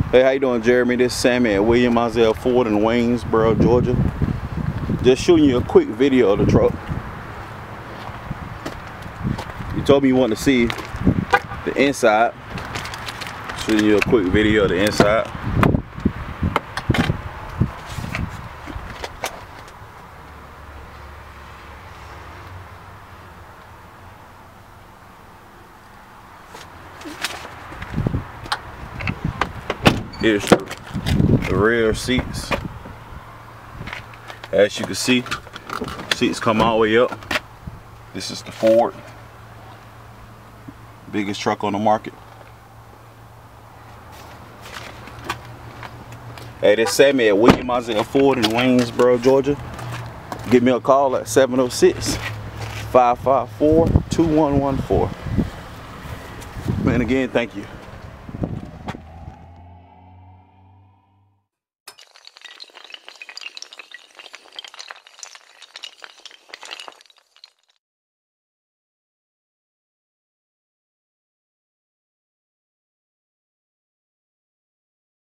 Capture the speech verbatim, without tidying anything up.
Hey, how you doing, Jeremy? This is Sammy at William Isaiah Ford in Waynesboro, Georgia. Just showing you a quick video of the truck. You told me you wanted to see the inside. Showing you a quick video of the inside. Here's the rear seats. As you can see, seats come all the way up. This is the Ford, biggest truck on the market. Hey, this is Sammy at William Isaiah Ford in Waynesboro, Georgia. Give me a call at seven oh six, five five four, two one one four. Man, again, thank you.